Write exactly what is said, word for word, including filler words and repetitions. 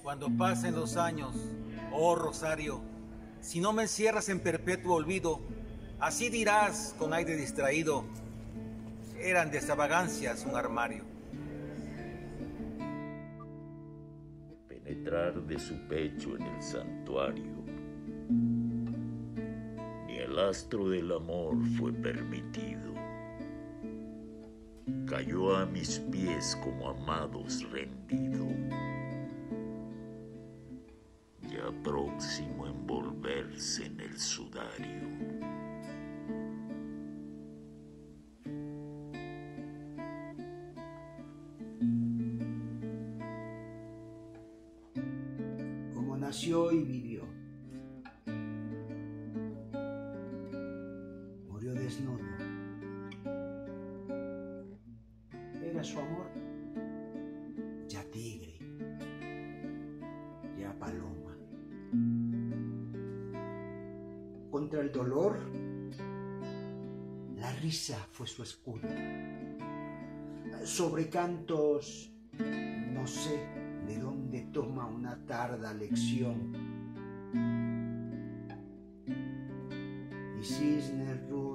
Cuando pasen los años, oh Rosario, si no me encierras en perpetuo olvido, así dirás con aire distraído, eran de extravagancias un armario. Penetrar de su pecho en el santuario, ni el astro del amor fue permitido. Cayó a mis pies como amados rendido, ya próximo a envolverse en el sudario. Como nació y vivió, murió desnudo. Era su amor, ya tigre, ya paloma. Contra el dolor, la risa fue su escudo. Sobre cantos, no sé de dónde toma una tarda lección. Y cisnes rubios